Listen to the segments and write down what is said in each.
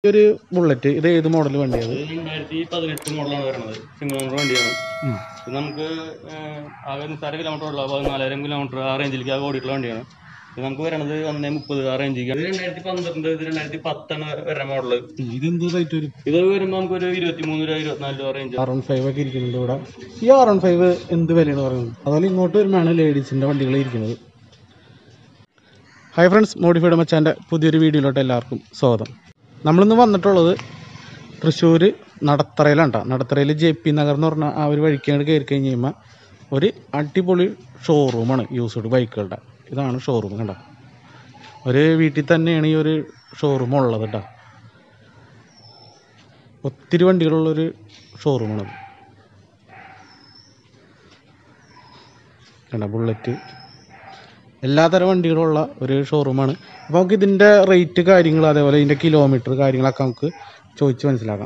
ഒരു ബുള്ളറ്റ് ഇത് ഏത് മോഡൽ വണ്ടിയാണ്? 2018 മോഡലാണ് വരുന്നത്. സിംഗിൾ ഓണർ വണ്ടിയാണ്. ഇത് നമുക്ക് ആകെ 1.5 കിലോമീറ്റർ ഉള്ള 14,000 കിലോമീറ്റർ ആ റേഞ്ചിലേക്ക് ആകെ ഓടിയിട്ടുള്ള വണ്ടിയാണ്. ഇത് നമുക്ക് വരുന്നത് 1.30 ആ റേഞ്ചിലേക്ക്. ഇത് 2012 ഇത് 2010 വരുന്ന മോഡല്. ഇതെന്ത് റേറ്റ് വരും? ഇത് വരുമ്പോൾ നമുക്കൊരു 23 രൂപ 24 രൂപ റേഞ്ച്. R15 ഒക്കെ ഇരിക്കുന്നുണ്ട് ഇവിടെ. ഈ R15 എന്ത് വിലയാണ് പറയുന്നത്? അതുപോലെ ഇങ്ങോട്ട് വരുമ്പോഴാണ് ലേഡീസിൻ്റെ വണ്ടികൾ ഇരിക്കുന്നത്. ഹായ് ഫ്രണ്ട്സ്, മോഡിഫൈഡ് മച്ചാൻ്റെ പുതിയൊരു വീഡിയോയിലോട്ട് എല്ലാവർക്കും സ്വാഗതം. നമ്മളിന്ന് വന്നിട്ടുള്ളത് തൃശ്ശൂർ നടത്തറയിലാണ് കേട്ടോ. നടത്തറയിൽ JP നഗർ എന്ന് പറഞ്ഞാൽ ആ ഒരു വഴിക്കാണ്ട് കയറി കഴിഞ്ഞ് കഴിയുമ്പോൾ ഒരു അടിപൊളി ഷോറൂമാണ് യൂസ്ഡ് ബൈക്കുകളുടെ. ഇതാണ് ഷോറൂം കണ്ടോ. ഒരു വീട്ടിൽ തന്നെയാണ് ഈ ഒരു ഷോറൂം ഉള്ളത് കേട്ടോ. ഒത്തിരി വണ്ടികളുള്ളൊരു ഷോറൂമാണത് കണ്ടോ. ബുള്ളറ്റ് എല്ലാതരം വണ്ടികളുള്ള ഒരു ഷോറൂമാണ്. അപ്പോൾ നമുക്ക് ഇതിൻ്റെ റേറ്റ് കാര്യങ്ങൾ അതേപോലെ ഇതിൻ്റെ കിലോമീറ്റർ കാര്യങ്ങളൊക്കെ നമുക്ക് ചോദിച്ച് മനസ്സിലാക്കാം.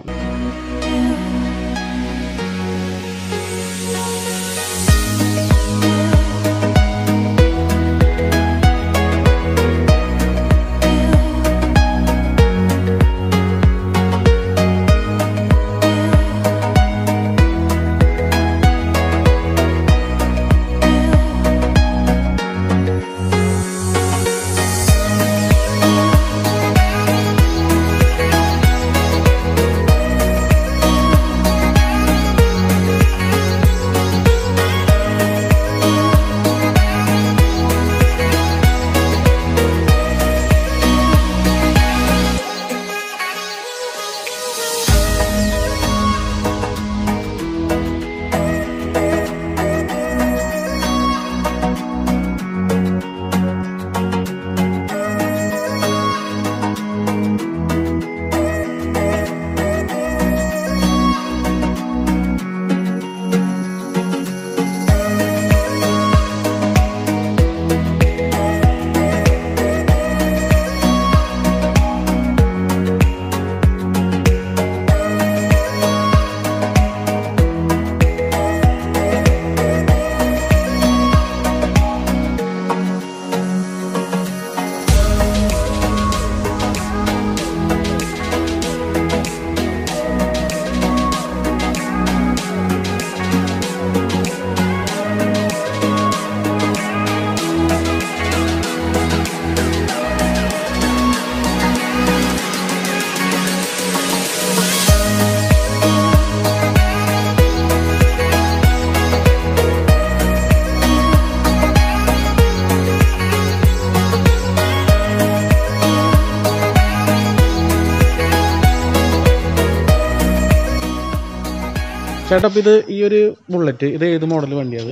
ചേട്ടാ, ഇത് ഈ ഒരു ബുള്ളറ്റ് ഇത് ഏത് മോഡൽ വണ്ടിയാണ്?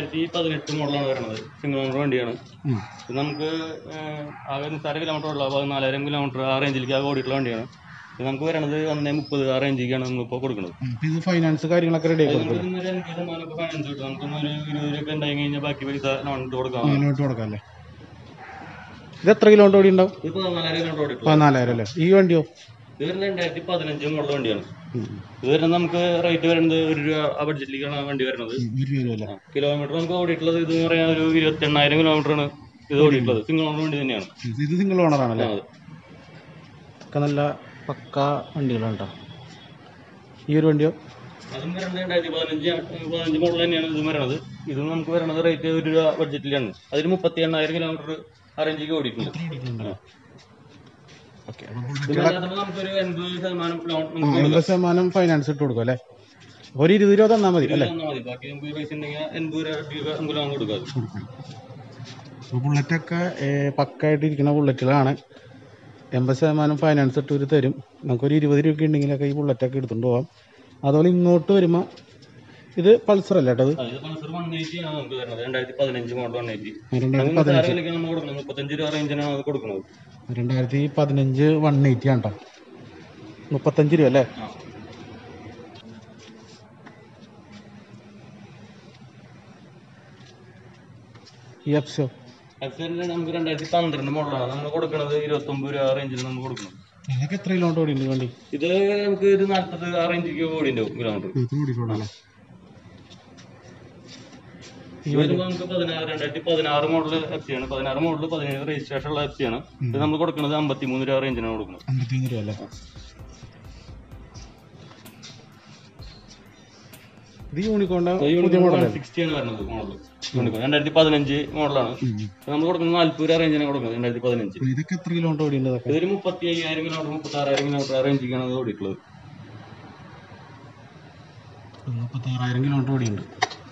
2018 മോഡലാണ് വരുന്നത്. സിംഗിൾ ഓണർ വണ്ടിയാണ്. ഇത് നമുക്ക് ആകെ 1.5 കിലോമീറ്റർ ഉള്ള 14,000 കിലോമീറ്റർ ആ റേഞ്ചിലേക്ക് ആകെ ഓടിയിട്ടുള്ള വണ്ടിയാണ്. ഇത് നമുക്ക് വരുന്നത് 1.30 ആ റേഞ്ചിലേക്കാണ് നമ്മളിപ്പോൾ കൊടുക്കുന്നത്. ഇത് ഫൈനാൻസ് കാര്യങ്ങളൊക്കെ റെഡി ആയി കൊടുക്കും. ഫൈനാൻസ് കിട്ടും. നമുക്കൊന്നൊരു 20 രൂപ ഉണ്ടായി കഴിഞ്ഞാൽ ബാക്കി പൈസ ലോണിട്ട് കൊടുക്കാം. അല്ലേ? ഇത് എത്ര കിലോമീറ്റർ ഓടി ഉണ്ടാവും? ഇത് 14,000 കിലോമീറ്റർ ഓടി. 14,000 അല്ലേ? ഈ വണ്ടിയോ? ഇത് വരുന്നത് 2015 മോഡൽ വണ്ടിയാണ്. ഇത് വരുന്നത് നമുക്ക് റേറ്റ് വരുന്നത് 1 രൂപ ആ ബഡ്ജറ്റിലേക്കാണ് വണ്ടി വരുന്നത്. കിലോമീറ്റർ നമുക്ക് ഓടിയിട്ടുള്ളത് ഇത് പറയാൻ ഒരു 28,000 കിലോമീറ്ററാണ് ഇത് ഓടിയിട്ടുള്ളത്. സിംഗിൾ ഓണർ വണ്ടി തന്നെയാണ്. ഇത് സിംഗിൾ ഓണറാണല്ലേ? ഒക്കെ നല്ല പക്ക വണ്ടികളാണ് കേട്ടോ. ഈ ഒരു വണ്ടിയോ? അതും വരുന്നത് 2015 മോഡൽ തന്നെയാണ് ഇതും വരുന്നത്. ഇതും നമുക്ക് വരുന്നത് റേറ്റ് 1 രൂപ ബഡ്ജറ്റിലാണ്. അതിന് 38,000 കിലോമീറ്റർ ആ റേഞ്ചിലേക്ക് ഓടിയിട്ടുണ്ട്. നമുക്കൊരു 80% ഫൈനാൻസ് ഇട്ട് കൊടുക്കും അല്ലേ? ഒരു 20 രൂപ തന്നാൽ മതി അല്ലേ? ബാക്കി നമുക്ക് പൈസ ഉണ്ടെങ്കിൽ 80 രൂപ നമുക്ക് ലോൺ കൊടുക്കാം. ബുള്ളറ്റൊക്കെ പക്കായിട്ട് ഇരിക്കുന്ന ബുള്ളറ്റുകളാണ്. 80% ഫൈനാൻസ് ഇട്ട് തരും. നമുക്കൊരു 20 രൂപ ഉണ്ടെങ്കിലൊക്കെ ഈ ബുള്ളറ്റൊക്കെ എടുത്തുകൊണ്ട് പോകാം. അതുപോലെ ഇങ്ങോട്ട് വരുമ്പോൾ ഇത് പൾസർ അല്ലേ കേട്ടത്? 2015 മോഡൽ 180. 35 രൂപ റേഞ്ചിനാണ് അത് കൊടുക്കുന്നത്. 2015 180 ആണ് കേട്ടോ. 35 രൂപ അല്ലേ? ഈ എഫ്സോ നമുക്ക് 2012 മോഡലാണ് നമ്മൾ കൊടുക്കുന്നത്. 29 രൂപ റേഞ്ചിൽ നമ്മൾ കൊടുക്കുന്നത്. അതൊക്കെ എത്ര കിലോമീറ്റർ ഓടിയുണ്ട് വണ്ടി? ഇത് നമുക്ക് 40 ആ റേഞ്ചിലേക്ക് ഓടിയുണ്ടാവും കിലോമീറ്റർ. ഇത് വരുമ്പോൾ നമുക്ക് 2016 മോഡൽ എഫ് സി ആണ്. 16 മോഡൽ 17 രജിസ്ട്രേഷൻ ഉള്ള എഫ് സി ആണ്. ഇത് നമ്മൾ കൊടുക്കുന്നത് 53 രൂപ റേഞ്ചിനാണ് കൊടുക്കുന്നത്. 53 രൂപ അല്ലേ? ഇത് യൂണിക്കോണിന്റെ പുതിയ മോഡൽ 60 ആണ് വരുന്നത്. മോഡൽ യൂണിക്കോൺ 2015 മോഡലാണ്. നമ്മൾ കൊടുക്കുന്നത് 40 രൂപ റേഞ്ചിനാണ് കൊടുക്കുന്നത്. 2015. ഇതൊക്കെ എത്ര കിലോമീറ്റർ ഓടിയുണ്ട്? ഇതൊരു 35,000 കിലോമീറ്റർ 36,000 കിലോമീറ്റർ റേഞ്ചിക്കാണ് ഓടിയിട്ടുള്ളത്. 36,000 കിലോമീറ്റർ ഓടിയുണ്ട്.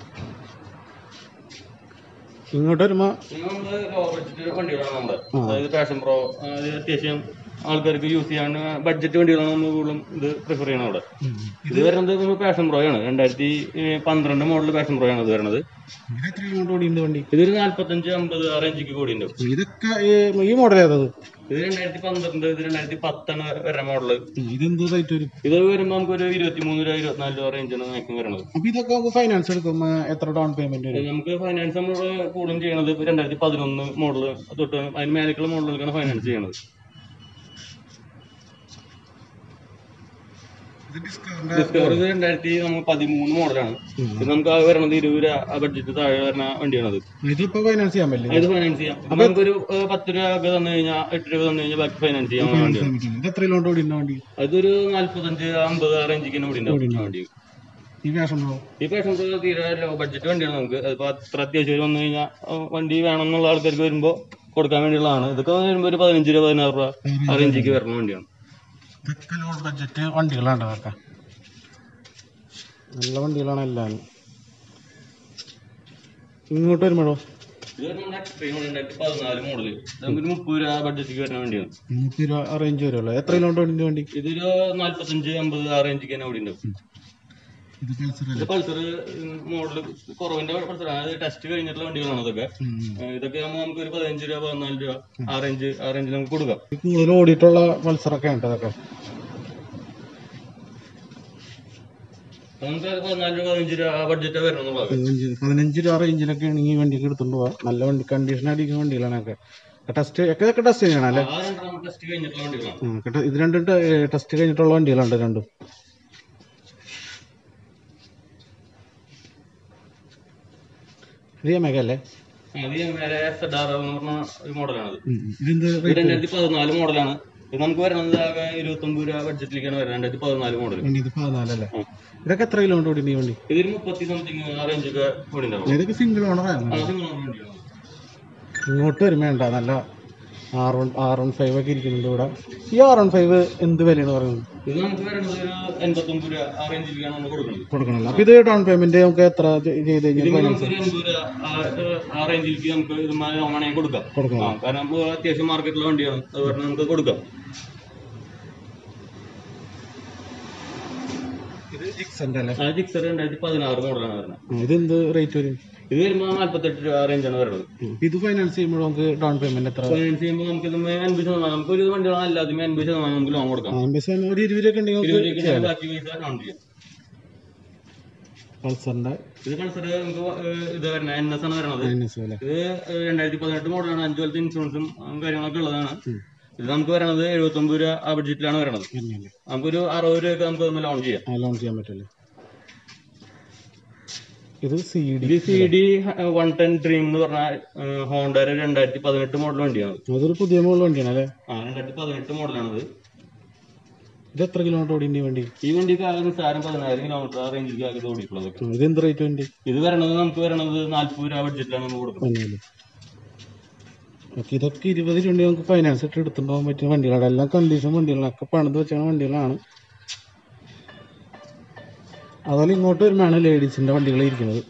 ഇങ്ങോട്ട് വരുമ്പോ ലോ ബഡ്ജറ്റ് വണ്ടികളാണ് നമ്മുടെ. അതായത് പാഷൻ പ്രോ, അത്യാവശ്യം ആൾക്കാർക്ക് യൂസ് ചെയ്യാൻ ബഡ്ജറ്റ് വണ്ടികളാണ് നമ്മൾ കൂടുതലും ഇത് പ്രിഫർ ചെയ്യണം അവിടെ. ഇത് വരുന്നത് പാഷൻ പ്രോ ആണ്. 2012 മോഡൽ പാഷൻ പ്രോ ആണ് ഇത് വരുന്നത്. ഇതൊരു 45-50 ആ റേഞ്ചിക്ക് കൂടി ഉണ്ട്. ഇതൊക്കെ ഈ മോഡൽ ഏതത്? ഇത് 2012, ഇത് 2010 വരുന്ന മോഡല്. ഇതെന്ത് റേറ്റ് വരും? ഇത് വരുമ്പോൾ നമുക്ക് ഒരു 23 രൂപ 24 രൂപ റേഞ്ചാണ് മാക്സിമം വരുന്നത്. അപ്പൊ ഇതൊക്കെ ഫൈനാൻസ് എടുക്കും എത്ര ഡൗൺ പേയ്മെന്റ് വരും? നമുക്ക് ഫൈനാൻസ് നമ്മൾ കൂടുതലും ചെയ്യണത് 2011 മോഡല് തൊട്ട് അതിന് മേലേക്കുള്ള മോഡലുകൾക്കാണ് ഫൈനാൻസ് ചെയ്യണത്. ഡിസ്കവർ 2013 മോഡലാണ്. ഇത് നമുക്ക് വരുന്നത് 20 രൂപ ബഡ്ജറ്റ് താഴെ വരുന്ന വണ്ടിയാണത്. ഇതിപ്പോ ഫൈനാൻസ് ചെയ്യാൻ പറ്റില്ല? ഇത് ഫൈനാൻസ് ചെയ്യാം. നമുക്കൊരു 10 രൂപ ഒക്കെ തന്നു കഴിഞ്ഞാൽ 8 രൂപ തന്നു കഴിഞ്ഞാൽ ബാക്കി ഫൈനാൻസ് ചെയ്യാൻ വണ്ടിയാണ്. എത്ര കിലോമീറ്റർ ഓടിയുന്ന വണ്ടി? അതൊരു 45-50 ആ റേഞ്ചിക്ക് ഓടിണ്ടാവും വണ്ടി. ഈ പാഷൻ പ്രോ തീരെ ലോ ബഡ്ജറ്റ് വണ്ടിയാണ്. നമുക്ക് അതിപ്പോ അത്ര അത്യാവശ്യം വന്നു കഴിഞ്ഞാൽ വണ്ടി വേണം എന്നുള്ള ആൾക്കാർക്ക് വരുമ്പോൾ കൊടുക്കാൻ വേണ്ടിയുള്ളതാണ്. ഇതൊക്കെ വരുമ്പോൾ ഒരു 15 രൂപ 16 രൂപ ആ റേഞ്ചിക്ക് വരുന്ന വണ്ടിയാണ്. ഇതൊക്കെ ലോ ബഡ്ജറ്റ് വണ്ടികളാണ്. അതൊക്കെ നല്ല വണ്ടികളാണ് എല്ലാവരും. ഇങ്ങോട്ട് വരുമ്പോഴോ? ഇത് 2014 മോഡല്. നമുക്ക് 30 രൂപ ബഡ്ജറ്റിക്ക് വരുന്ന വണ്ടിയാണ്. 30 രൂപ റേഞ്ച് വരുമല്ലോ. എത്ര കിലോമീറ്റർ ഓടിന്റെ വണ്ടി? ഇതൊരു 45-50 ആ റേഞ്ചിക്ക് തന്നെ ഓടിണ്ടാവും. ഇത് പൾസർ മോഡല് കുറവിന്റെ പൾസറാണ്. ടെസ്റ്റ് കഴിഞ്ഞിട്ടുള്ള വണ്ടികളാണ് ഇതൊക്കെ. ഇതൊക്കെ ആകുമ്പോൾ നമുക്ക് ഒരു 15 രൂപ 14 രൂപ ആ റേഞ്ചിൽ നമുക്ക് കൊടുക്കാം. കൂടുതൽ ഓടിയിട്ടുള്ള പൾസറൊക്കെ ഉണ്ട്. അതൊക്കെ നമുക്ക് 14 രൂപ 15 രൂപ ആ ബഡ്ജറ്റ് വരണമെന്നുള്ളത്. 15 രൂപ റേഞ്ചിലൊക്കെ ആണെങ്കിൽ ഈ വണ്ടിക്ക് എടുത്തുകൊണ്ട് പോവാം. നല്ല വണ്ടി കണ്ടീഷൻ അടിക്കുന്ന വണ്ടികളാണ്. ടെസ്റ്റ് ഒക്കെ ടെസ്റ്റ് ചെയ്യണം അല്ലേ? ടെസ്റ്റ് കഴിഞ്ഞിട്ടുള്ള വണ്ടികളാണ്. ഇത് രണ്ടും ടെസ്റ്റ് കഴിഞ്ഞിട്ടുള്ള വണ്ടികളുണ്ട് രണ്ടും. അല്ലേ? ഒരു മോഡലാണത്. 2014 മോഡലാണ്. ഇത് നമുക്ക് വരുന്നത് 29 രൂപ ബഡ്ജറ്റിലേക്കാണ് വരുന്നത്. 2014 മോഡൽ. 2014 അല്ലേ? ഇതൊക്കെ എത്ര കിലോമീറ്റർ ഓടി വണ്ടി? ഇതൊരു 30 സംതിങ് ആ റേഞ്ചൊക്കെ ഓടിണ്ടാവും. ഇതൊക്കെ സിംഗിൾ ഓണറായിരുന്നു. ഇങ്ങോട്ട് വരും വേണ്ട. നല്ല R15 ഒക്കെ ഇരിക്കുന്നുണ്ട് ഇവിടെ. ഈ R15 എന്ത് വിലയാണ് പറയുന്നത്? ഇത് നമുക്ക് വരുന്നത് ഒരു 89 രൂപ ആ റേഞ്ചിലേക്കാണ് നമ്മൾ കൊടുക്കണല്ലോ. അപ്പൊ ഇത് ഡൗൺ പേയ്മെന്റ് നമുക്ക് എത്ര ചെയ്ത് കഴിഞ്ഞാൽ ആ റേഞ്ചിലേക്ക് നമുക്ക് ഇത് വേണമെങ്കിൽ കൊടുക്കാം. കാരണം നമുക്ക് അത്യാവശ്യം മാർക്കറ്റിലെ വണ്ടിയാണ്. അത് പറഞ്ഞാൽ നമുക്ക് കൊടുക്കാം. ഇത് ജിക്സർ 2016 മോഡലാണ് വരുന്നത്. ഇതെന്ത് റേറ്റ് വരും? ഇത് വരുമ്പോൾ 48 രൂപ റേഞ്ചാണ് വരുന്നത്. ഇത് ഫൈനാൻസ് ചെയ്യുമ്പോൾ നമുക്ക് ഡൗൺ പേയ്മെന്റ് എത്ര? ഫൈനാൻസ് ചെയ്യുമ്പോൾ നമുക്ക് 80%, നമുക്ക് ഒരു വണ്ടികളാണ് അല്ലാതെ 80% നമുക്ക് ലോൺ കൊടുക്കാം. 80% ഒരു 20 രൂപ ഉണ്ടെങ്കിൽ ബാക്കി പൈസ ലോൺ ചെയ്യാം. പൾസറിന്റെ ഇത് പൾസർ നമുക്ക് ഇത് വരുന്നത് NS ആണ് വരുന്നത്. ഇത് 2018 മോഡലാണ്. 5 കൊല്ലത്തെ ഇൻഷുറൻസും കാര്യങ്ങളൊക്കെ ഉള്ളതാണ്. ഇത് നമുക്ക് വരുന്നത് 79 രൂപ ആ ബഡ്ജറ്റിലാണ് വരുന്നത്. നമുക്കൊരു 60 രൂപയൊക്കെ നമുക്ക് ലോൺ ചെയ്യാൻ പറ്റില്ലേ? ഇത് CD 110 ഡ്രീം എന്ന് പറഞ്ഞാൽ ഹോണ്ടയുടെ 2018 മോഡൽ വണ്ടിയാണ്. അതൊരു പുതിയ മോഡൽ വണ്ടിയാണ് അല്ലേ? 2018 മോഡലാണത്. ഇത് എത്ര കിലോമീറ്റർ ഓടിയ വണ്ടി? ഈ വണ്ടിക്ക് നിസ്സാരം 10,000 കിലോമീറ്റർ ആ റേഞ്ചിലേക്ക് ഓടിയിട്ടുള്ളത്. ഇത് എന്ത് റേറ്റ് വണ്ടി? ഇത് നമുക്ക് വരുന്നത് 40 രൂപ ബഡ്ജറ്റിലാണ് നമ്മൾ കൊടുക്കുന്നത്. ഇതൊക്കെ 20 രൂപ നമുക്ക് ഫൈനാൻസ് ഇട്ട് എടുത്തുകൊണ്ട് പോകാൻ പറ്റിയ വണ്ടികളാണ്. എല്ലാം കണ്ടീഷൻ വണ്ടികളൊക്കെ പണിത് വെച്ചാണ് വണ്ടികളാണ്. അതുപോലെ ഇങ്ങോട്ട് വരുമ്പോഴാണ് ലേഡീസിന്റെ വണ്ടികൾ ഇരിക്കുന്നത്.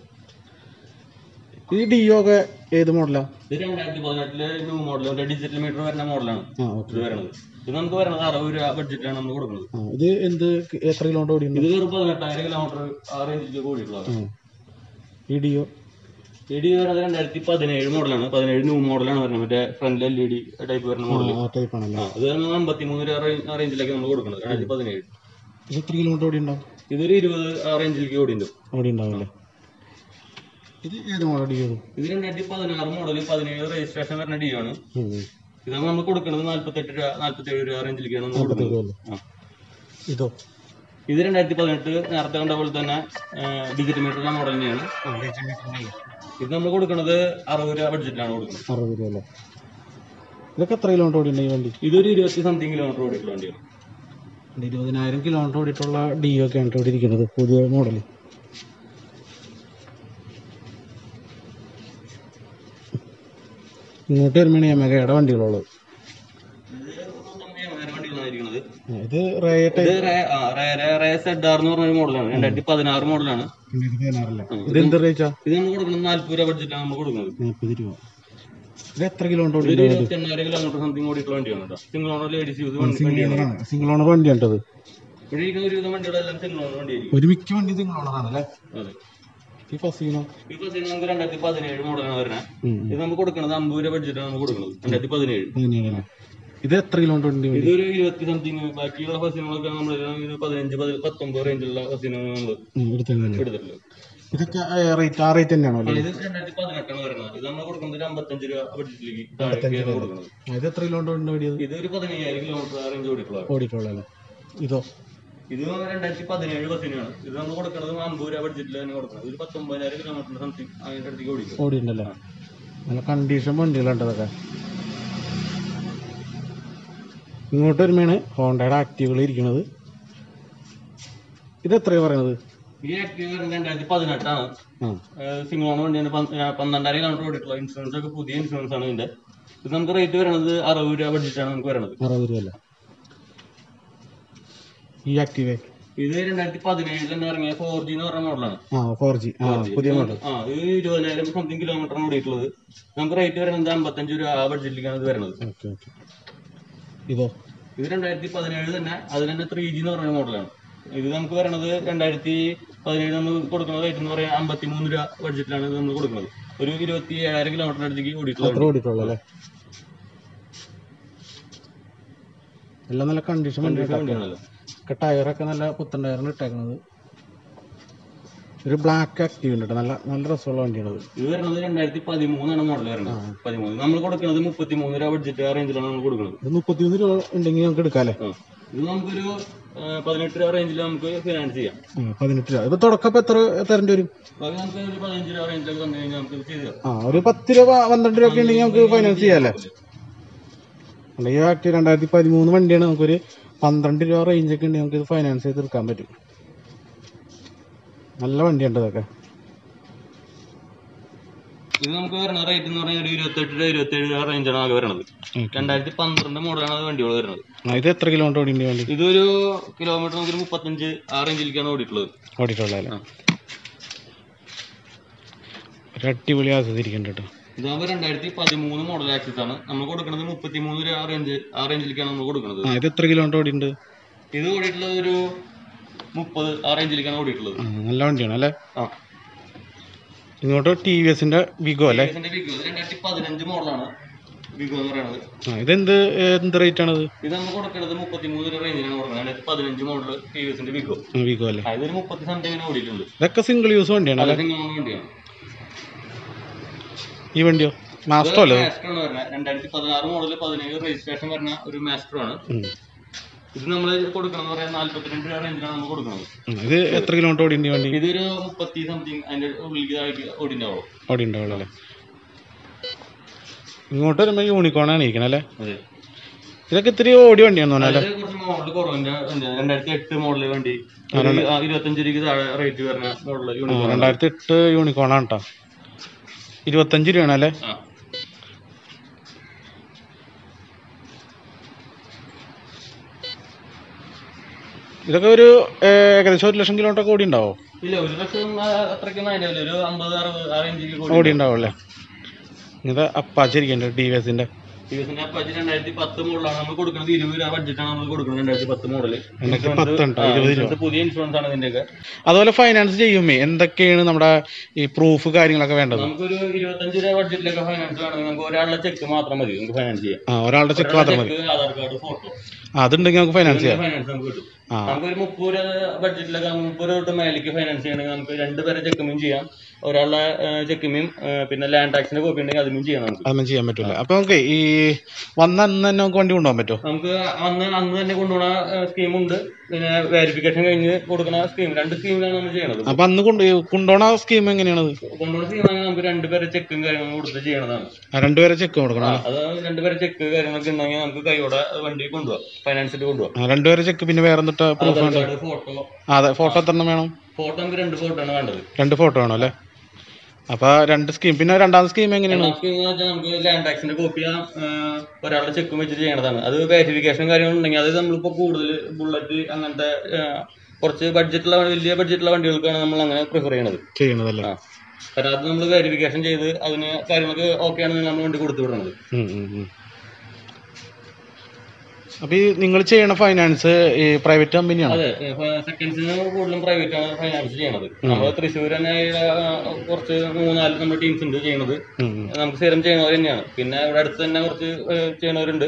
ഈ ഡിയോ ഒക്കെ ഏത് മോഡലാണ്? ഇത് 2018 ന്യൂ മോഡൽ ഡിജിറ്റൽ മീറ്റർ വരുന്ന മോഡലാണ് ഇത് വരുന്നത്. ഇത് നമുക്ക് വരുന്നത് 60 രൂപ ബഡ്ജറ്റിലാണ് നമ്മൾ കൊടുക്കുന്നത്. ഇത് എത്ര കിലോമീറ്റർ ഓടി? ഇത് 18,000 കിലോമീറ്റർ ആ റേഞ്ചിലേക്ക് ഓടിയിട്ടുള്ളത്. ഈ ഡിയോ വരുന്നത് 2017 മോഡലാണ്. 17 ന്യൂ മോഡലാണ് വരുന്നത്. മറ്റേ ഫ്രണ്ട് LED ടൈപ്പ് വരുന്ന മോഡൽ. അത് 53 രൂപ ആ റേഞ്ചിലേക്ക് നമ്മൾ കൊടുക്കുന്നത്. 2017. ഇത് എത്ര കിലോമീറ്റർ ഓടി ഉണ്ടാവും? ഇതൊരു 20 ആ റേഞ്ചിലേക്ക് ഓടിണ്ടാവില്ലേ? ഇത് ഏത് മോഡൽ ഡിയോ? ഇത് 2016 മോഡൽ 17 രജിസ്ട്രേഷൻ വരുന്ന ഡിയോ ആണ്. ഇതാണ് നമ്മൾ കൊടുക്കുന്നത് 47 രൂപ ആ റേഞ്ചിലേക്കാണ് നമ്മൾ കൊടുക്കുന്നത്. ഇതോ? ഇത് 2018 നേരത്തെ കണ്ട പോലെ തന്നെ ഡിജിറ്റൽ മീറ്ററുള്ള മോഡൽ തന്നെയാണ്. ഇത് നമ്മൾ കൊടുക്കുന്നത് 60 രൂപ ബഡ്ജറ്റിലാണ് കൊടുക്കുന്നത്. 60 രൂപ അല്ലേ? ഇതൊക്കെ എത്ര കിലോമീറ്റർ ഓടിയുണ്ട് ഈ വണ്ടി? ഇതൊരു 20 സംതിങ് കിലോമീറ്റർ ഓടിയിട്ടുള്ള വണ്ടിയാണ്. 20,000 കിലോമീറ്റർ ഓടിയിട്ടുള്ള ഡിയോ ഒക്കെ ആണ് ഇവിടെ ഇരിക്കുന്നത്, പുതിയ മോഡൽ. ഇങ്ങോട്ട് വരുമ്പോഴാണ് യമഹയുടെ വണ്ടികളുള്ളത്. ഇത് മോഡലാണ്, 2016 മോഡലാണ്. ഇത് എന്ത് റേറ്റാ? ഇത് നമ്മൾ കൊടുക്കുന്നത് 40 രൂപ ബഡ്ജറ്റാണ് നമ്മൾ കൊടുക്കുന്നത്. 40 രൂപ. ഇത് എത്ര കിലോമീറ്റർ ഓടി? 28,000 കിലോമീറ്റർ സംതിങ് ഓടിയിട്ടുള്ള വണ്ടിയാണ് കേട്ടോ. സിംഗിൾ ഓണർ ലേഡീസ് യൂസ് വണ്ടിയാണ്. സിംഗിൾ ഓണർ വണ്ടിയാണ്ടത്. ഇവിടെ ഇരിക്കുന്ന ഒരുവിധം വണ്ടികളെല്ലാം സിംഗിൾ ഓണർ വണ്ടിയായിരിക്കും. ഒരു മിക്ക വണ്ടി സിംഗിൾ ഓണർ ആണല്ലേ? അതെ. ഈ ഫസീനോ നമുക്ക് 2017 മോഡലാണ് വരുന്നത്. ഇത് നമുക്ക് കൊടുക്കുന്നത് 50 രൂപ ബഡ്ജറ്റാണ് നമുക്ക് കൊടുക്കുന്നത്. 2017. ഇത് എത്ര കിലോമീറ്റർ ഉണ്ട്? ഇതൊരു 20 സംതിങ്. ബാക്കിയുള്ള ഫസീനുകളൊക്കെ നമ്മൾ 15-19 റേഞ്ചിലുള്ള ഫസീനുകൾ നമ്മൾ എടുത്തിട്ടുള്ളത്. ഇതൊക്കെ റേറ്റ് ആ റേറ്റ് തന്നെയാണോ? ഇത് 2018 വരുന്നത്. ഇത് നമ്മൾ കൊടുക്കുന്നത് 55 രൂപ ബഡ്ജറ്റിലേക്ക് കൊടുക്കുന്നത്. ഇത് എത്ര കിലോമീറ്റർ ഉണ്ട് ഓടിയത്? ഇതൊരു 15,000 കിലോമീറ്റർ റേഞ്ച് ഓടിയിട്ടുള്ളത്. ഇതോ? ഇത് 2017 ഫസീനാണ്. ഇത് നമ്മൾ കൊടുക്കുന്നത് 50 രൂപ ബഡ്ജറ്റിൽ തന്നെ കൊടുക്കുന്നത്. ഒരു 19,000 കിലോമീറ്റർ സംതിങ് അതിന്റെ അടുത്തേക്ക് ഓടിയിട്ടുണ്ടല്ലേ? നല്ല കണ്ടീഷൻ വണ്ടികളുണ്ട് ഇതൊക്കെ. ഇങ്ങോട്ട് വരുമ്പോഴാണ് ഹോണ്ടയുടെ ആക്റ്റീവുകൾ ഇരിക്കുന്നത്. ഇത് എത്രയാണ് പറയുന്നത്? ഈ ആക്റ്റീവ് 2018 ആണ്. സിംഗിൾ ഓണർ വണ്ടിയാണ്. 12,000 കിലോമീറ്റർ ഓടിയിട്ടുള്ള. ഇൻഷുറൻസ് ഒക്കെ പുതിയ ഇൻഷുറൻസ് ആണ് ഇതിന്റെ. ഇത് നമുക്ക് റേറ്റ് വരുന്നത് 60 രൂപ ബഡ്ജറ്റാണ് നമുക്ക് വരുന്നത്. 60 രൂപ അല്ലേ ഈ ആക്റ്റീവ്? ഇത് 2017 തന്നെ ഇറങ്ങിയ 4G എന്ന് പറഞ്ഞ മോഡലാണ്. 4G പുതിയ മോഡൽ. ഇത് 20,000 സംതിങ് കിലോമീറ്ററാണ് ഓടിയിട്ടുള്ളത്. നമുക്ക് റേറ്റ് വരുന്നത് 55 രൂപ ആ ബഡ്ജറ്റിലേക്കാണ് ഇത് വരുന്നത്. ഇതോ? ഇത് 2017 തന്നെ. അതിൽ തന്നെ 3G എന്ന് പറഞ്ഞ മോഡലാണ്. ഇത് നമുക്ക് വരുന്നത് 2017 നമ്മൾ കൊടുക്കുന്ന റേറ്റ് എന്ന് പറയാൻ 53 രൂപ ബഡ്ജറ്റിലാണ് ഇത് നമ്മൾ കൊടുക്കുന്നത്. ഒരു 27,000 കിലോമീറ്റർ അടുത്തേക്ക് ഓടിയിട്ടുള്ളത്. എല്ലാം നല്ല കണ്ടീഷൻ വണ്ടിയാണല്ലോ. ടയറൊക്കെ നല്ല പുത്തൻ ടയറാണ് ഇട്ടേക്കുന്നത്. ഒരു ബ്ലാക്ക് ആക്റ്റീവ് ഉണ്ട്, നല്ല നല്ല രസമുള്ള വണ്ടിയാണ്. ഇത് വരുന്നത് 2013 മോഡൽ വരുന്നത്. 13 നമ്മൾ കൊടുക്കുന്നത് 33 രൂപ ബഡ്ജറ്റ് ആ റേഞ്ചിലാണ് നമ്മൾ കൊടുക്കുന്നത്. 33 രൂപ ഉണ്ടെങ്കിൽ നമുക്ക് എടുക്കാല്ലേ? ഇത് നമുക്കൊരു 18 രൂപ റേഞ്ചിൽ നമുക്ക് ഫിനാൻസ് ചെയ്യാം. 18 രൂപ. ഇത് തുടക്കം എത്ര തരേണ്ടി വരും? നമുക്ക് ഒരു 15 രൂപ റേഞ്ചിലൊക്കെ തന്നു കഴിഞ്ഞാൽ നമുക്ക് ചെയ്ത് തരാം. ഒരു 10 രൂപ 12 രൂപ ഒക്കെ ഉണ്ടെങ്കിൽ നമുക്ക് ഫൈനാൻസ് ചെയ്യാല്ലേ? ഈ ആക്റ്റീവ് 2013 വണ്ടിയാണ്. നമുക്കൊരു 12 രൂപ റേഞ്ചൊക്കെ ഉണ്ടെങ്കിൽ നമുക്ക് ഇത് ഫൈനാൻസ് ചെയ്ത് എടുക്കാൻ പറ്റും. നല്ല വണ്ടിയുണ്ട് ഇതൊക്കെ. ഇത് നമുക്ക് വരുന്ന റേറ്റ് എന്ന് പറഞ്ഞാൽ ഒരു 28-27 രൂപ റേഞ്ചാണ് ആകെ വരുന്നത്. 2012 മോഡലാണ് വണ്ടികൾ വരുന്നത്. ഇത് എത്ര കിലോമീറ്റർ ഓടിയുണ്ട് വണ്ടി? ഇതൊരു കിലോമീറ്റർ നമുക്ക് 35 ആ റേഞ്ചിലേക്കാണ് ഓടിയിട്ടുള്ളത്. ഒരു അടിപൊളി ആസ്വദിക്കുന്നുണ്ട് കേട്ടോ. ഇതാകുമ്പോൾ 2013 മോഡൽ ആക്സസ് ആണ്. നമ്മൾ കൊടുക്കുന്നത് 33 രൂപ ആ റേഞ്ചിലേക്കാണ് നമ്മൾ കൊടുക്കുന്നത്. ഇത് എത്ര കിലോമീറ്റർ ഓടിയുണ്ട്? ഇത് ഓടിയിട്ടുള്ളത് ഒരു 30 ആ റേഞ്ചിലേക്കാണ് ഓടിയിട്ടുള്ളത്. നല്ല വണ്ടിയാണ് അല്ലേ? ഇങ്ങോട്ട് TVSന്റെ വിഗോ അല്ലേ? 2015 മോഡലാണ് വിഗോ എന്ന് പറയുന്നത്. എന്ത് റേറ്റ് ആണത്? ഇത് നമ്മൾ കൊടുക്കുന്നത് 33 രൂപ റേഞ്ചിലാണ് കൊടുക്കുന്നത്. 2015 മോഡൽ TVSന്റെ വിഗോ അല്ലേ? അതൊരു 30 സംതിങ്ങിന് ഓടിയിട്ടുണ്ട്. ഇതൊക്കെ സിംഗിൾ യൂസ് വണ്ടിയാണ് അല്ലേ? സിംഗിൾ ഓണർ വണ്ടിയാണ്. ഈ വണ്ടിയോ? മാസ്റ്റർ അല്ലേ? 2016 മോഡൽ 17 രജിസ്ട്രേഷൻ വരുന്ന ഒരു മാസ്റ്റർ ആണ്. ഇത് നമ്മൾ കൊടുക്കണം 42 രൂപ റേഞ്ചിലാണ് നമ്മൾ കൊടുക്കുന്നത്. ഇത് എത്ര കിലോമീറ്റർ ഓടിയുണ്ട് വണ്ടി? ഇതൊരു 30 സംതിങ് അതിന്റെ ഉള്ളിലേക്ക് ഓടിണ്ടാവുള്ളൂ അല്ലേ? ഇങ്ങോട്ട് വരുമ്പോ യൂണിക്കോണാണ് ഇരിക്കണം അല്ലേ? ഇതൊക്കെ ഇത്തിരി ഓടി വണ്ടിയാണെന്ന് തോന്നുന്നല്ലേ? കുറച്ച് മോഡൽ കുറവിന്റെ 2008 മോഡൽ വണ്ടി 25 രൂപയ്ക്ക് താഴെ റേറ്റ് വരുന്ന മോഡൽ 2008 യൂണിക്കോണാണ് കേട്ടോ. 25 രൂപയാണ് അല്ലേ? ഇതൊക്കെ ഒരു ഏകദേശം 1 ലക്ഷം കിലോമീറ്റർ ഓടി ഉണ്ടാവോ? ഇല്ല, 1 ലക്ഷം അത്രയ്ക്കൊന്നും അതിന്റെ ഒരു 50-60 ഓടി ഉണ്ടാവും അല്ലേ? ഇത് അപ്പാച്ചി ഇരിക്കുന്നുണ്ട് TVSന്റെ അപ്പാച്ചി 2010 മോഡലാണ് നമ്മൾ കൊടുക്കുന്നത്. 20 രൂപ ബഡ്ജറ്റാണ് നമ്മൾ കൊടുക്കുന്നത്. 2010 മോഡല് പുതിയ ഇൻഷുറൻസ് ആണ് ഇതിന്റെയൊക്കെ. അതുപോലെ ഫൈനാൻസ് ചെയ്യുമേ എന്തൊക്കെയാണ് നമ്മുടെ ഈ പ്രൂഫ് കാര്യങ്ങളൊക്കെ വേണ്ടത്? നമുക്കൊരു 25 രൂപ ബഡ്ജറ്റിലൊക്കെ ഫൈനാൻസ് വേണമെങ്കിൽ നമുക്ക് ഒരാളുടെ ചെക്ക് മാത്രം മതി നമുക്ക് ഫൈനാൻസ് ചെയ്യാം. ഒരാളുടെ ചെക്ക് മാത്രം മതി. ആധാർ കാർഡ്, ഫോട്ടോ അതുണ്ടെങ്കിൽ നമുക്ക് ഫൈനാൻസ് ചെയ്യാം. നമുക്കൊരു 30 രൂപ ബഡ്ജറ്റിലൊക്കെ 30 രൂപ തൊട്ട് മേലേക്ക് ഫൈനാൻസ് ചെയ്യണമെങ്കിൽ നമുക്ക് 2 പേരെ ചെക്കുമേയും ചെയ്യാം. ഒരാളുടെ ചെക്കുമേയും പിന്നെ ലാൻഡ് ടാക്സിന്റെ കോപ്പി ഉണ്ടെങ്കിൽ അതും ചെയ്യാം. നമുക്ക് അതൊന്നും ചെയ്യാൻ പറ്റില്ല. അപ്പൊ നമുക്ക് ഈ വന്ന അന്ന് തന്നെ നമുക്ക് വണ്ടി കൊണ്ടുപോകാൻ പറ്റുമോ? നമുക്ക് അന്ന് തന്നെ കൊണ്ടുപോകുന്ന സ്കീമുണ്ട്, പിന്നെ വെരിഫിക്കേഷൻ കഴിഞ്ഞ് കൊടുക്കുന്ന സ്കീം, 2 സ്കീമിലാണ് നമ്മൾ ചെയ്യണത്. അപ്പൊ അന്ന് കൊണ്ടുപോകുന്ന സ്കീം എങ്ങനെയാണ്? കൊണ്ടുപോകുന്ന സ്കീമാണെങ്കിൽ നമുക്ക് 2 പേരെ ചെക്കും കാര്യങ്ങളും കൊടുത്ത് ചെയ്യണതാണ്. 2 പേരെ ചെക്ക് കൊടുക്കണം. അത് 2 പേരെ ചെക്ക് കാര്യങ്ങളൊക്കെ ഉണ്ടെങ്കിൽ നമുക്ക് കൈയോടെ വണ്ടി കൊണ്ടുപോകാം, ഫൈനാൻസിൽ കൊണ്ടുപോകാം. 2 പേരെ ചെക്ക്. പിന്നെ വേറെ എന്തിട്ട് പ്രൂഫ് വേണ്ട? ഫോട്ടോ. അതെ, ഫോട്ടോ എത്ര വേണം? ഫോട്ടോ നമുക്ക് 2 ഫോട്ടോ ആണ് വേണ്ടത്. 2 ഫോട്ടോ വേണം അല്ലേ? അപ്പൊ 2 സ്കീം. പിന്നെ രണ്ടാമത്തെ സ്കീം എങ്ങനെയാണ്? നമുക്ക് ലാൻഡ് ടാക്സിന്റെ കോപ്പി ഒരാളുടെ ചെക്കും വെച്ചിട്ട് ചെയ്യണതാണ്. അത് വെരിഫിക്കേഷൻ കാര്യങ്ങളുണ്ടെങ്കിൽ അത് നമ്മളിപ്പോ കൂടുതൽ ബുള്ളറ്റ് അങ്ങനത്തെ കുറച്ച് ബഡ്ജറ്റുള്ള വലിയ ബഡ്ജറ്റുള്ള വണ്ടികൾക്കാണ് നമ്മൾ അങ്ങനെ പ്രിഫർ ചെയ്യണതല്ലേ. കാരണം അത് നമ്മൾ വെരിഫിക്കേഷൻ ചെയ്ത് അതിന് കാര്യങ്ങൾക്ക് ഓക്കെ ആണെന്ന് നമ്മൾ വണ്ടി കൊടുത്തു വിടണത്. അപ്പൊ ഈ നിങ്ങൾ ചെയ്യണ ഫൈനാൻസ് ഈ പ്രൈവറ്റ് കമ്പനിയാണ്? അതെ, സെക്കൻഡ്സിന് കൂടുതലും പ്രൈവറ്റ് ആണ് ഫൈനാൻസ് ചെയ്യണത്. നമ്മൾ തൃശ്ശൂർ തന്നെ കുറച്ച് 3-4 നമ്മുടെ ടീംസ് ഉണ്ട് ചെയ്യണത്. നമുക്ക് സ്ഥിരം ചെയ്യണവർ തന്നെയാണ്. പിന്നെ ഇവിടെ അടുത്ത് തന്നെ കുറച്ച് ചെയ്യണവരുണ്ട്.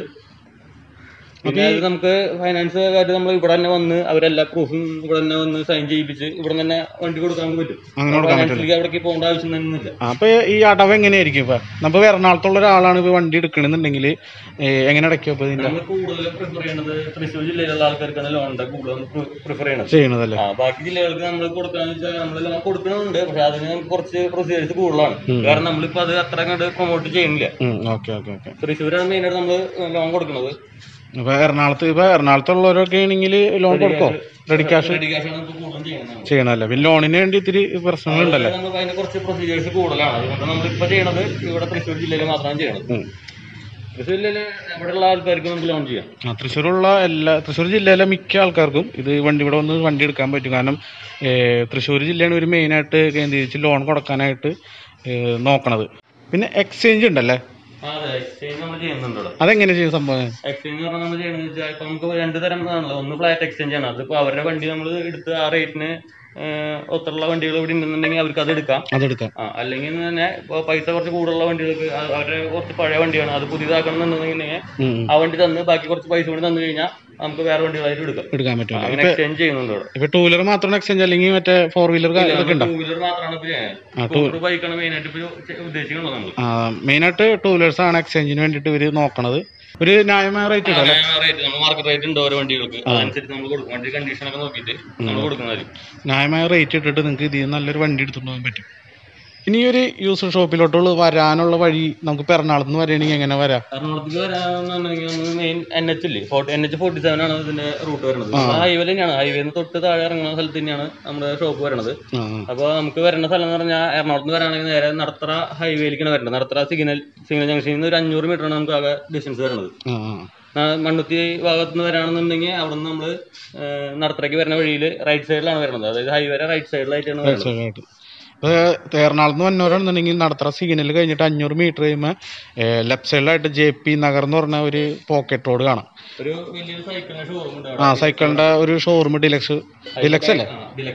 പിന്നെ നമുക്ക് ഫൈനാൻസ് കാര്യം നമ്മൾ ഇവിടെ തന്നെ വന്ന് അവരെല്ലാ പ്രൂഫും ഇവിടെ തന്നെ വന്ന് സൈൻ ചെയ്യിപ്പിച്ച് ഇവിടെ തന്നെ വണ്ടി കൊടുക്കാൻ പറ്റും. ഫൈനാൻസിലേക്ക് അവിടേക്ക് പോകേണ്ട ആവശ്യം തന്നെ ഇല്ല. അപ്പൊ ഈ അടവ് എങ്ങനെയായിരിക്കും? ഇപ്പൊ നമ്മൾ എറണാകുളത്തുള്ള ഒരാളാണ് ഇപ്പൊ വണ്ടി എടുക്കണമെന്നുണ്ടെങ്കിൽ എങ്ങനെ അടയ്ക്കും? നമ്മൾ കൂടുതൽ പ്രിഫർ ചെയ്യണത് തൃശ്ശൂർ ജില്ലയിലുള്ള ആൾക്കാർക്കാണ് ലോണിന്റെ കൂടുതൽ പ്രിഫർ ചെയ്യണതല്ലേ. ബാക്കി ജില്ലകൾക്ക് നമ്മൾ കൊടുക്കാന്ന് വെച്ചാൽ നമ്മൾ ലോൺ കൊടുക്കണമുണ്ട്, പക്ഷെ അതിന് കുറച്ച് പ്രൊസീജിയേഴ്സ് കൂടുതലാണ്. കാരണം നമ്മളിപ്പോ അത് അത്ര കണ്ട് പ്രൊമോട്ട് ചെയ്യുന്നില്ല. തൃശ്ശൂരാണ് മെയിനായിട്ട് നമ്മൾ ലോൺ കൊടുക്കുന്നത്. ഇപ്പൊ എറണാകുളത്തുള്ളവരൊക്കെ ആണെങ്കിൽ ലോൺ കൊടുക്കോ? റെഡി ക്യാഷ് ചെയ്യണല്ലേ? പിന്നെ ലോണിന് വേണ്ടി ഇത്തിരി പ്രശ്നങ്ങളുണ്ടല്ലേ? അതിന് കുറച്ച് പ്രൊസീജിയേഴ്സ് കൂടുതലാണ്. അതുകൊണ്ട് നമ്മളിപ്പോ ചെയ്യണത് ഇവിടെ തൃശ്ശൂർ ജില്ലയിൽ മാത്രമാണ് ചെയ്യണത്. തൃശ്ശൂർ ജില്ലയില് ഇവിടെയുള്ള ആൾക്കാർക്ക് നമുക്ക് ലോൺ ചെയ്യാം. തൃശ്ശൂർ ജില്ലയിലെ മിക്ക ആൾക്കാർക്കും ഇത് ഇവിടെ വന്ന് വണ്ടി എടുക്കാൻ പറ്റും. കാരണം തൃശ്ശൂർ ജില്ലയാണ് ഒരു മെയിനായിട്ട് കേന്ദ്രീകരിച്ച് ലോൺ കൊടുക്കാനായിട്ട് നോക്കണത്. പിന്നെ എക്സ്ചേഞ്ച് ഉണ്ടല്ലേ? എക്സ്ചേഞ്ച് നമ്മൾ ചെയ്യുന്നുണ്ടോ? അതെങ്ങനെ ചെയ്യും സംഭവം? എക്സ്ചേഞ്ച് പറഞ്ഞാൽ നമ്മൾ ചെയ്യണമെന്ന് വെച്ചാൽ ഇപ്പൊ നമുക്ക് 2 തരം ആണല്ലോ. ഒന്ന് ഫ്ലാറ്റ് എക്സ്ചേഞ്ച് ആണ്. അതിപ്പോ അവരുടെ വണ്ടി നമ്മൾ എടുത്ത് ആ റേറ്റിന് ഒത്തുള്ള വണ്ടികൾ ഇവിടെ ഉണ്ടെന്നുണ്ടെങ്കിൽ അവർക്ക് അത് എടുക്കാം. അല്ലെങ്കിൽ തന്നെ ഇപ്പൊ പൈസ കുറച്ച് കൂടുതലുള്ള വണ്ടികൾക്ക് അവരുടെ കുറച്ച് പഴയ വണ്ടിയാണ്, അത് പുതിയതാക്കണം എന്നുണ്ടെങ്കിൽ ആ വണ്ടി തന്ന് ബാക്കി കുറച്ച് പൈസ കൂടി തന്നു കഴിഞ്ഞാൽ നമുക്ക് വേറെ വണ്ടികളായിട്ട് എടുക്കാൻ പറ്റും. അങ്ങനെ എക്സ്ചേഞ്ച് ചെയ്യുന്നുണ്ട്. ഇപ്പൊ 2 വീലർ മാത്രമാണ് എക്സ്ചേഞ്ച്, അല്ലെങ്കിൽ മറ്റേ 4 വീലർ? 2 വീലർ മാത്രമാണ് ഇപ്പൊ ചെയ്യാൻ. ബൈക്കാണ് മെയിനായിട്ട് ഇപ്പൊ ഉദ്ദേശിക്കുന്നത്. നമ്മൾ മെയിനായിട്ട് 2 വീലേഴ്സ് ആണ് എക്സ്ചേഞ്ചിന് വേണ്ടിട്ട് ഇവര് നോക്കണത്. ഒരു ന്യായമായ റേറ്റ് ഉണ്ടല്ലോ? മാർക്കറ്റ് റേറ്റ് ഉണ്ട് ഓരോ വണ്ടികൾക്ക്, അതനുസരിച്ച് നമ്മൾ കൊടുക്കും. വണ്ടി കണ്ടീഷൻ ഒക്കെ നോക്കിയിട്ട് നമ്മൾ കൊടുക്കുന്നത്. ന്യായമായ റേറ്റ് ഇട്ടിട്ട് നിങ്ങൾക്ക് ഇതിൽ നല്ലൊരു വണ്ടി എടുത്തുകൊണ്ട് പോകാൻ പറ്റും. ഇനി ഒരു യൂസർ ഷോപ്പിലോട്ടുള്ള വരാനുള്ള വഴി നമുക്ക് എറണാകുളത്ത് നിന്ന് വരികയാണെങ്കിൽ എങ്ങനെ വരാം? എറണാകുളത്തേക്ക് വരാന്നുണ്ടെങ്കിൽ നമുക്ക് മെയിൻ NH ഇല്ലേ, NH47 ആണ് ഇതിന്റെ റൂട്ട് വരുന്നത്. ഹൈവേ തന്നെയാണ്. ഹൈവേന്ന് തൊട്ട് താഴെ ഇറങ്ങുന്ന സ്ഥലത്ത് തന്നെയാണ് നമ്മുടെ ഷോപ്പ് വരുന്നത്. അപ്പോൾ നമുക്ക് വരുന്ന സ്ഥലം എന്ന് പറഞ്ഞാൽ എറണാകുളത്ത് നിന്ന് വരാണെങ്കിൽ നേരെ നടത്തറ ഹൈവേയിലേക്കാണ് വരുന്നത്. നടത്തറ സിഗ്നൽ ജംഗ്ഷനിൽ നിന്ന് ഒരു 500 മീറ്ററാണ് നമുക്ക് ആകെ ഡിസ്റ്റൻസ് വരുന്നത്. മണ്ണുത്തി ഭാഗത്ത് നിന്ന് വരാണെന്നുണ്ടെങ്കിൽ അവിടെ നിന്ന് നമ്മൾ നടത്തറയ്ക്ക് വരുന്ന വഴിയിൽ റൈറ്റ് സൈഡിലാണ് വരുന്നത്. അതായത് ഹൈവേയുടെ റൈറ്റ് സൈഡിലായിട്ടാണ് വരുന്നത്. എറണാകുളത്ത് നിന്ന് വന്നവരാണെന്നുണ്ടെങ്കിൽ നടത്തറ സിഗ്നൽ കഴിഞ്ഞിട്ട് 500 മീറ്റർ കഴിയുമ്പോൾ ലെഫ്റ്റ് സൈഡിലായിട്ട് JP നഗർ എന്ന് പറഞ്ഞ ഒരു പോക്കറ്റ് റോഡ് കാണാം. സൈക്കിളിന്റെ ഒരു ഷോറൂം, ഡിലക്സ് അല്ലേ?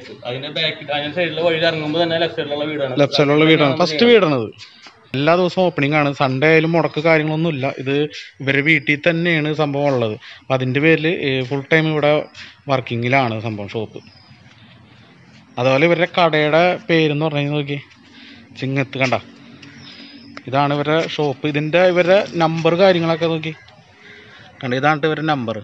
ലെഫ്റ്റ് സൈഡിലുള്ള വീടാണ് ഫസ്റ്റ് വീടാണത്. എല്ലാ ദിവസവും ഓപ്പണിംഗ് ആണ്. സൺഡേ ആയാലും മുടക്ക് കാര്യങ്ങളൊന്നുമില്ല. ഇത് ഇവരുടെ വീട്ടിൽ തന്നെയാണ് സംഭവം ഉള്ളത്. അപ്പം അതിൻ്റെ പേരിൽ ഫുൾ ടൈം ഇവിടെ വർക്കിങ്ങിലാണ് സംഭവം ഷോപ്പ്. അതുപോലെ ഇവരുടെ കടയുടെ പേരെന്ന് പറഞ്ഞു നോക്കി, ചിങ്ങത്ത് കണ്ട, ഇതാണ് ഇവരുടെ ഷോപ്പ്. ഇവരുടെ നമ്പർ കാര്യങ്ങളൊക്കെ നോക്കി കണ്ട, ഇതാണ് ഇവരുടെ നമ്പർ.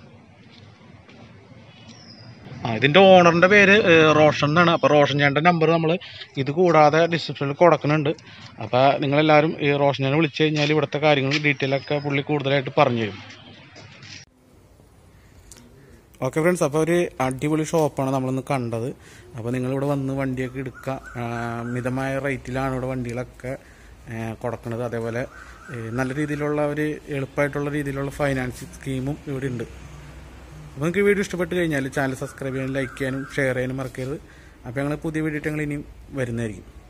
ഇതിൻ്റെ ഓണറിൻ്റെ പേര് റോഷൻ എന്നാണ്. അപ്പോൾ റോഷൻ ചേട്ടൻ്റെ നമ്പർ നമ്മൾ ഇത് കൂടാതെ ഡിസ്ക്രിപ്ഷനിൽ കൊടുക്കുന്നുണ്ട്. അപ്പോൾ നിങ്ങളെല്ലാവരും ഈ റോഷനെ വിളിച്ചു കഴിഞ്ഞാൽ ഇവിടുത്തെ കാര്യങ്ങൾ ഡീറ്റെയിലൊക്കെ പുള്ളി കൂടുതലായിട്ട് പറഞ്ഞു തരും. ഓക്കെ ഫ്രണ്ട്സ്, അപ്പോൾ ഒരു അടിപൊളി ഷോപ്പാണ് നമ്മളിന്ന് കണ്ടത്. അപ്പോൾ നിങ്ങളിവിടെ വന്ന് വണ്ടിയൊക്കെ എടുക്കുക. മിതമായ റേറ്റിലാണ് ഇവിടെ വണ്ടികളൊക്കെ കൊടുക്കുന്നത്. അതേപോലെ നല്ല രീതിയിലുള്ള ഒരു എളുപ്പമായിട്ടുള്ള രീതിയിലുള്ള ഫൈനാൻസ് സ്കീമും ഇവിടെ ഉണ്ട്. അപ്പോൾ നിങ്ങൾക്ക് ഈ വീഡിയോ ഇഷ്ടപ്പെട്ട് കഴിഞ്ഞാൽ ചാനൽ സബ്സ്ക്രൈബ് ചെയ്യാനും ലൈക്ക് ചെയ്യാനും ഷെയർ ചെയ്യാനും മറക്കരുത്. അപ്പോൾ ഞങ്ങൾ പുതിയ വീഡിയോ ഞങ്ങൾ ഇനിയും വരുന്നതായിരിക്കും.